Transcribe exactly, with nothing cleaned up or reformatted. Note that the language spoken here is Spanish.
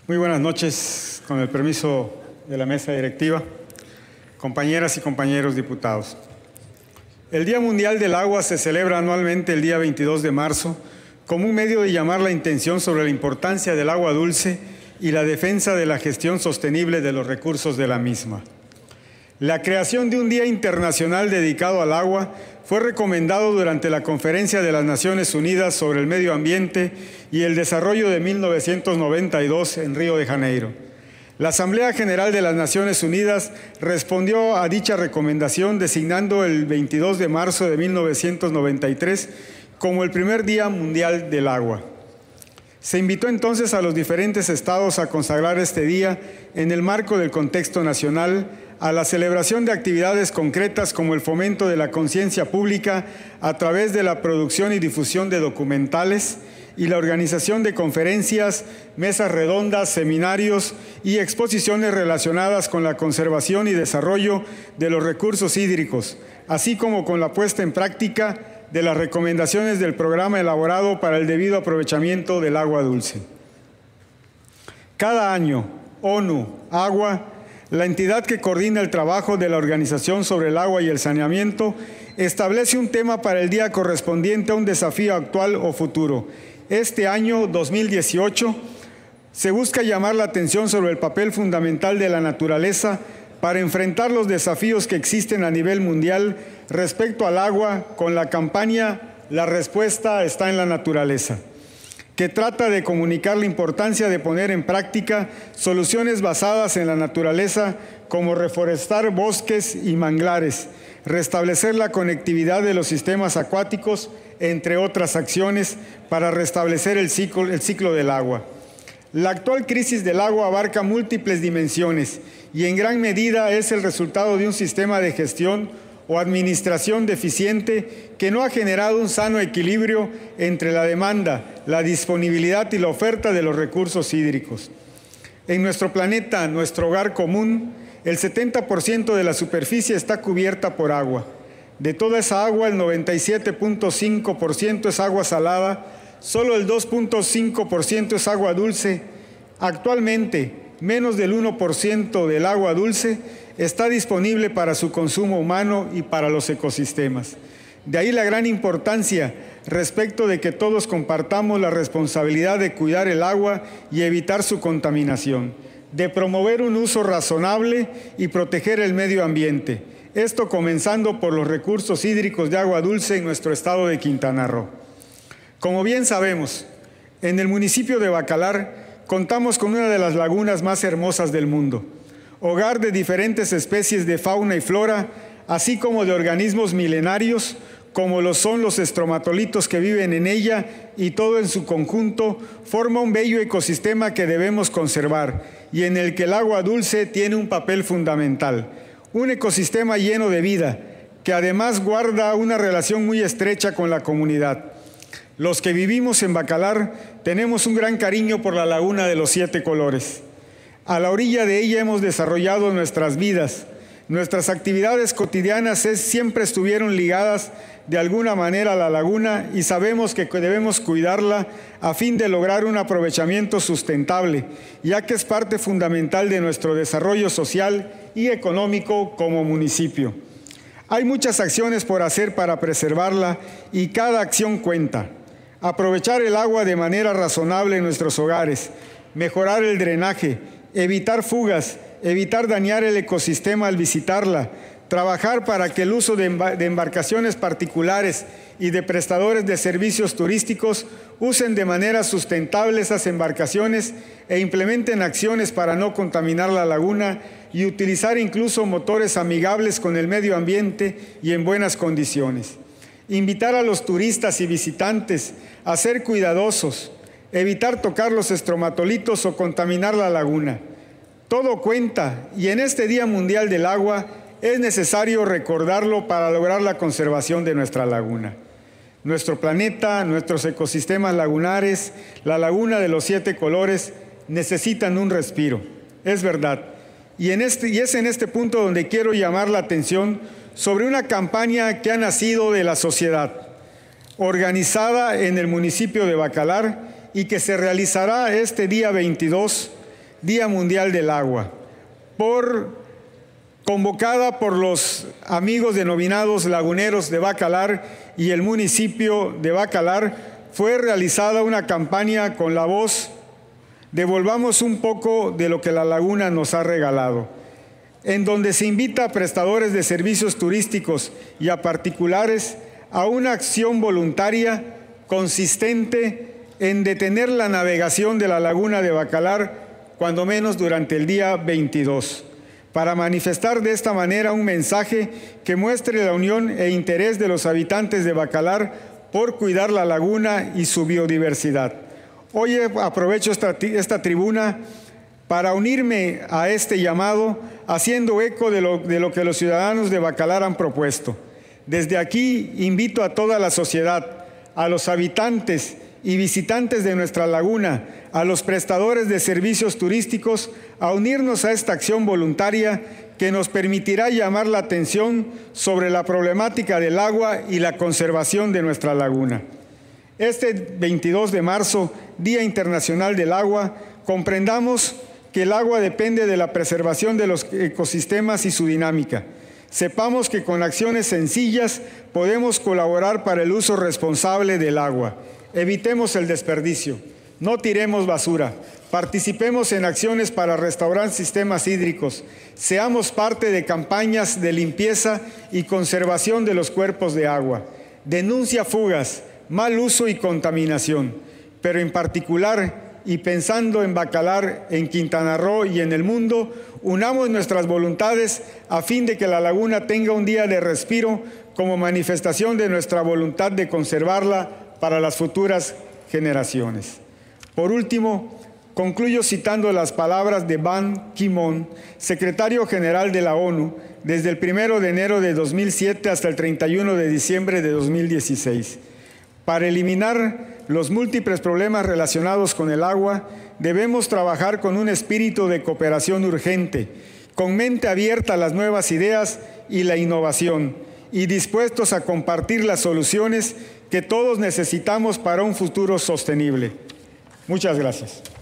Muy buenas noches, con el permiso de la mesa directiva, compañeras y compañeros diputados. El Día Mundial del Agua se celebra anualmente el día veintidós de marzo como un medio de llamar la atención sobre la importancia del agua dulce y la defensa de la gestión sostenible de los recursos de la misma. La creación de un Día Internacional dedicado al agua fue recomendado durante la Conferencia de las Naciones Unidas sobre el Medio Ambiente y el Desarrollo de mil novecientos noventa y dos en Río de Janeiro. La Asamblea General de las Naciones Unidas respondió a dicha recomendación designando el veintidós de marzo de mil novecientos noventa y tres como el primer Día Mundial del Agua. Se invitó entonces a los diferentes estados a consagrar este día en el marco del contexto nacional a la celebración de actividades concretas como el fomento de la conciencia pública a través de la producción y difusión de documentales y la organización de conferencias, mesas redondas, seminarios y exposiciones relacionadas con la conservación y desarrollo de los recursos hídricos, así como con la puesta en práctica de las recomendaciones del programa elaborado para el debido aprovechamiento del agua dulce. Cada año, ONU, Agua, la entidad que coordina el trabajo de la Organización sobre el Agua y el Saneamiento, establece un tema para el día correspondiente a un desafío actual o futuro. Este año, dos mil dieciocho, se busca llamar la atención sobre el papel fundamental de la naturaleza para enfrentar los desafíos que existen a nivel mundial respecto al agua con la campaña La respuesta está en la naturaleza, que trata de comunicar la importancia de poner en práctica soluciones basadas en la naturaleza como reforestar bosques y manglares, restablecer la conectividad de los sistemas acuáticos, entre otras acciones para restablecer el ciclo, el ciclo del agua. La actual crisis del agua abarca múltiples dimensiones y en gran medida es el resultado de un sistema de gestión o administración deficiente que no ha generado un sano equilibrio entre la demanda, la disponibilidad y la oferta de los recursos hídricos. En nuestro planeta, nuestro hogar común, el setenta por ciento de la superficie está cubierta por agua. De toda esa agua, el noventa y siete punto cinco por ciento es agua salada, solo el dos punto cinco por ciento es agua dulce. Actualmente, menos del uno por ciento del agua dulce está disponible para su consumo humano y para los ecosistemas. De ahí la gran importancia respecto de que todos compartamos la responsabilidad de cuidar el agua y evitar su contaminación, de promover un uso razonable y proteger el medio ambiente. Esto comenzando por los recursos hídricos de agua dulce en nuestro estado de Quintana Roo. Como bien sabemos, en el municipio de Bacalar contamos con una de las lagunas más hermosas del mundo, hogar de diferentes especies de fauna y flora, así como de organismos milenarios, como lo son los estromatolitos que viven en ella, y todo en su conjunto forma un bello ecosistema que debemos conservar y en el que el agua dulce tiene un papel fundamental. Un ecosistema lleno de vida, que además guarda una relación muy estrecha con la comunidad. Los que vivimos en Bacalar tenemos un gran cariño por la Laguna de los Siete Colores. A la orilla de ella hemos desarrollado nuestras vidas. Nuestras actividades cotidianas es, siempre estuvieron ligadas de alguna manera a la laguna y sabemos que debemos cuidarla a fin de lograr un aprovechamiento sustentable, ya que es parte fundamental de nuestro desarrollo social y económico como municipio. Hay muchas acciones por hacer para preservarla y cada acción cuenta. Aprovechar el agua de manera razonable en nuestros hogares, mejorar el drenaje, evitar fugas, evitar dañar el ecosistema al visitarla, trabajar para que el uso de embarcaciones particulares y de prestadores de servicios turísticos usen de manera sustentable esas embarcaciones e implementen acciones para no contaminar la laguna y utilizar incluso motores amigables con el medio ambiente y en buenas condiciones. Invitar a los turistas y visitantes a ser cuidadosos, evitar tocar los estromatolitos o contaminar la laguna. Todo cuenta y en este Día Mundial del Agua es necesario recordarlo para lograr la conservación de nuestra laguna. Nuestro planeta, nuestros ecosistemas lagunares, la Laguna de los Siete Colores necesitan un respiro, es verdad. Y, en este, y es en este punto donde quiero llamar la atención sobre una campaña que ha nacido de la sociedad, organizada en el municipio de Bacalar y que se realizará este día veintidós Día Mundial del Agua, por, convocada por los amigos denominados laguneros de Bacalar y el municipio de Bacalar, fue realizada una campaña con la voz "Devolvamos un poco de lo que la laguna nos ha regalado", en donde se invita a prestadores de servicios turísticos y a particulares a una acción voluntaria consistente en detener la navegación de la laguna de Bacalar, cuando menos durante el día veintidós, para manifestar de esta manera un mensaje que muestre la unión e interés de los habitantes de Bacalar por cuidar la laguna y su biodiversidad. Hoy aprovecho esta, esta tribuna para unirme a este llamado, haciendo eco de lo, de lo que los ciudadanos de Bacalar han propuesto. Desde aquí invito a toda la sociedad, a los habitantes y visitantes de nuestra laguna, a los prestadores de servicios turísticos, a unirnos a esta acción voluntaria que nos permitirá llamar la atención sobre la problemática del agua y la conservación de nuestra laguna. Este veintidós de marzo, Día Internacional del Agua, comprendamos que el agua depende de la preservación de los ecosistemas y su dinámica. Sepamos que con acciones sencillas podemos colaborar para el uso responsable del agua. Evitemos el desperdicio, no tiremos basura, participemos en acciones para restaurar sistemas hídricos, seamos parte de campañas de limpieza y conservación de los cuerpos de agua. Denuncia fugas, mal uso y contaminación, pero en particular, y pensando en Bacalar, en Quintana Roo y en el mundo, unamos nuestras voluntades a fin de que la laguna tenga un día de respiro como manifestación de nuestra voluntad de conservarla para las futuras generaciones. Por último, concluyo citando las palabras de Ban Ki-moon, secretario general de la ONU, desde el primero de enero de dos mil siete hasta el treinta y uno de diciembre de dos mil dieciséis. Para eliminar los múltiples problemas relacionados con el agua, debemos trabajar con un espíritu de cooperación urgente, con mente abierta a las nuevas ideas y la innovación, y dispuestos a compartir las soluciones que todos necesitamos para un futuro sostenible. Muchas gracias.